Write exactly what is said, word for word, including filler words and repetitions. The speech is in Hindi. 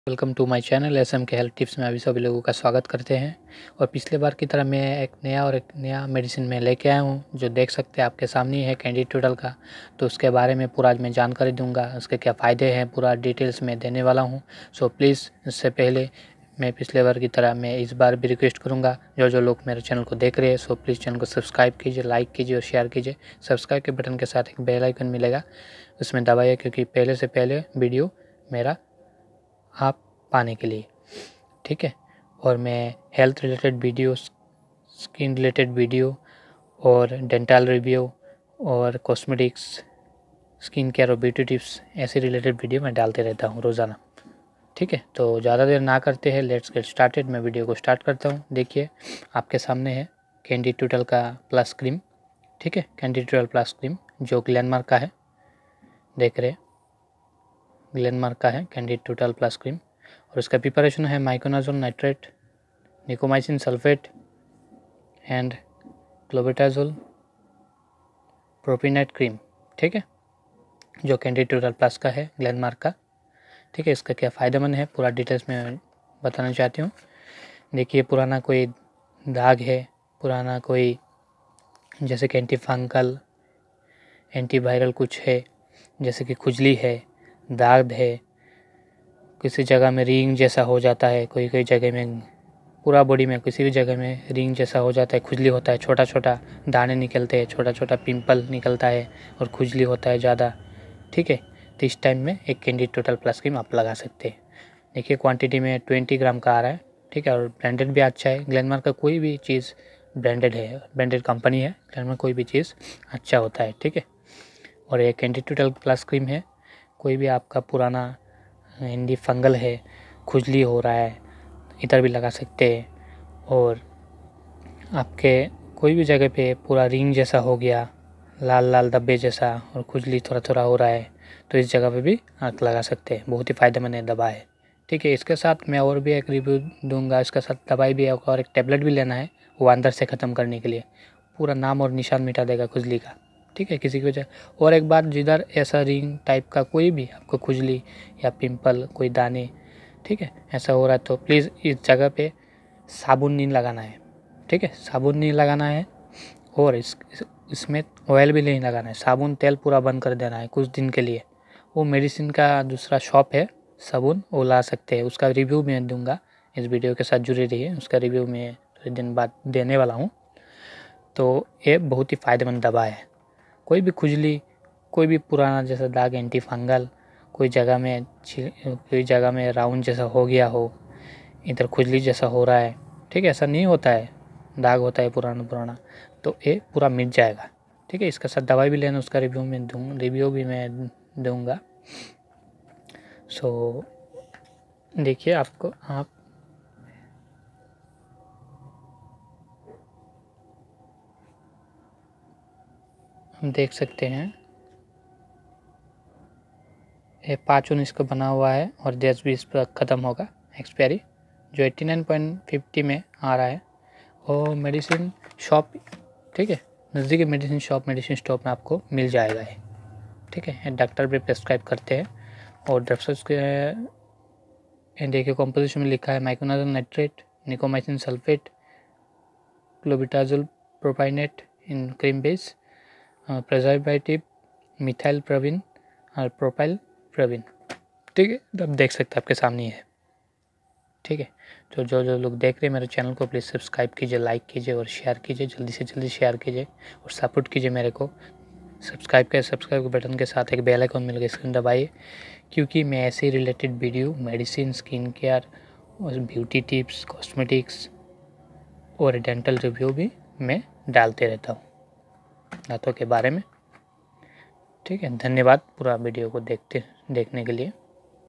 Welcome to my channel S M K health tips में अभी सभी लोगों का स्वागत करते हैं। और पिछले बार की तरह मैं एक नया और एक नया मेडिसिन में लेके आया हूँ, जो देख सकते हैं आपके सामने ही है कैंडी टूडल का। तो उसके बारे में पूरा आज मैं जानकारी दूंगा, उसके क्या फ़ायदे हैं पूरा डिटेल्स में देने वाला हूँ। सो प्लीज़ इससे पहले मैं पिछले बार की तरह मैं इस बार भी रिक्वेस्ट करूँगा, जो जो लोग मेरे चैनल को देख रहे हैं सो प्लीज़ चैनल को सब्सक्राइब कीजिए, लाइक कीजिए और शेयर कीजिए। सब्सक्राइब के बटन के साथ एक बेल आइकन मिलेगा, उसमें दबाइए, क्योंकि पहले से पहले वीडियो मेरा आप पाने के लिए, ठीक है। और मैं health related video, skin related video और डेंटल रिव्यू और कॉस्मेटिक्स, स्किन केयर और ब्यूटी टिप्स ऐसे रिलेटेड वीडियो मैं डालते रहता हूँ रोज़ाना, ठीक है। तो ज़्यादा देर ना करते हैं, लेट्स गेट स्टार्टेड। मैं वीडियो को स्टार्ट करता हूँ। देखिए आपके सामने है कैंडी टूडल का प्लस क्रीम, ठीक है। कैंडी टूडल प्लस क्रीम जो ग्लेनमार्क का है, देख रहे ग्लेनमार्क का है कैंडी टूडल प्लस क्रीम। और उसका प्रिपरेशन है miconazole nitrate, neomycin sulphate and clobetasol propionate cream, ठीक है, जो कैंडी टूडल प्लस का है ग्लेनमार्क का, ठीक है। इसका क्या फ़ायदेमंद है पूरा डिटेल्स में बताना चाहती हूँ। देखिए पुराना कोई दाग है, पुराना कोई जैसे कि एंटी फंगल एंटीवायरल कुछ है, जैसे कि खुजली है, दाग है, किसी जगह में रिंग जैसा हो जाता है, कोई कोई जगह में पूरा बॉडी में किसी भी जगह में रिंग जैसा हो जाता है, खुजली होता है, छोटा छोटा दाने निकलते हैं, छोटा छोटा पिंपल निकलता है और खुजली होता है ज़्यादा, ठीक है। तो इस टाइम में एक कैंडी टूडल प्लस क्रीम आप लगा सकते हैं। देखिए क्वांटिटी में ट्वेंटी ग्राम का आ रहा है, ठीक है। और ब्रांडेड भी अच्छा है, ग्लेनमार्क का कोई भी चीज़ ब्रांडेड है, ब्रांडेड कंपनी है ग्लेनमार्क, कोई भी चीज़ अच्छा होता है, ठीक है। और ये कैंडी टूडल प्लस क्रीम है, कोई भी आपका पुराना एंटी फंगल है, खुजली हो रहा है, इधर भी लगा सकते हैं। और आपके कोई भी जगह पे पूरा रिंग जैसा हो गया, लाल लाल धब्बे जैसा, और खुजली थोड़ा थोड़ा हो रहा है, तो इस जगह पे भी आप लगा सकते हैं। बहुत ही फ़ायदेमंद दवा है, ठीक है। इसके साथ मैं और भी एक रिव्यू दूंगा, इसके साथ दवाई भी है और एक टेबलेट भी लेना है, वो अंदर से ख़त्म करने के लिए पूरा नाम और निशान मिटा देगा खुजली का, ठीक है, किसी की वजह। और एक बात, जिधर ऐसा रिंग टाइप का कोई भी आपको खुजली या पिंपल, कोई दाने, ठीक है, ऐसा हो रहा है, तो प्लीज़ इस जगह पे साबुन नहीं लगाना है, ठीक है, साबुन नहीं लगाना है। और इस इसमें ऑयल भी नहीं लगाना है, साबुन तेल पूरा बंद कर देना है कुछ दिन के लिए। वो मेडिसिन का दूसरा शॉप है साबुन, वो ला सकते हैं, उसका रिव्यू मैं दूंगा, इस वीडियो के साथ जुड़े रहिए, उसका रिव्यू मैं थोड़े दिन बाद देने वाला हूँ। तो ये बहुत ही फ़ायदेमंद दवा है। कोई भी खुजली, कोई भी पुराना जैसा दाग, एंटी फंगल, कोई जगह में कोई जगह में राउंड जैसा हो गया हो, इधर खुजली जैसा हो रहा है, ठीक है, ऐसा नहीं होता है, दाग होता है पुराना पुराना, तो ये पूरा मिट जाएगा, ठीक है। इसके साथ दवाई भी लेना, उसका रिव्यू मैं दूँ रिव्यू भी मैं दूँगा। सो देखिए आपको आप हम देख सकते हैं, ये पाँच उन्नीस का बना हुआ है और दस बीस पर ख़त्म होगा एक्सपायरी, जो एट्टी नाइन पॉइंट फिफ्टी में आ रहा है। और मेडिसिन शॉप, ठीक है, नज़दीकी मेडिसिन शॉप, मेडिसिन स्टोर में आपको मिल जाएगा ये, ठीक है। डॉक्टर भी प्रेस्क्राइब करते हैं। और ड्रग्स के देखिए कॉम्पोजिशन में लिखा है miconazole nitrate, neomycin sulphate, clobetasol propionate in cream base, preservative, methyl paraben और प्रोपाइल प्रवीन, ठीक है। तो आप देख सकते हैं आपके सामने है, ठीक है। तो जो जो लोग देख रहे हैं मेरे चैनल को, प्लीज़ सब्सक्राइब कीजिए, लाइक कीजिए और शेयर कीजिए, जल्दी से जल्दी शेयर कीजिए और सपोर्ट कीजिए मेरे को। सब्सक्राइब के सब्सक्राइब के बटन के साथ एक बेल आइकन मिल गया, स्क्रीन दबाइए, क्योंकि मैं ऐसे related video medicine, skin care और ब्यूटी टिप्स, कॉस्मेटिक्स और डेंटल रिव्यू भी मैं डालते रहता हूँ दांतों के बारे में, ठीक है। धन्यवाद पूरा वीडियो को देखते देखने के लिए।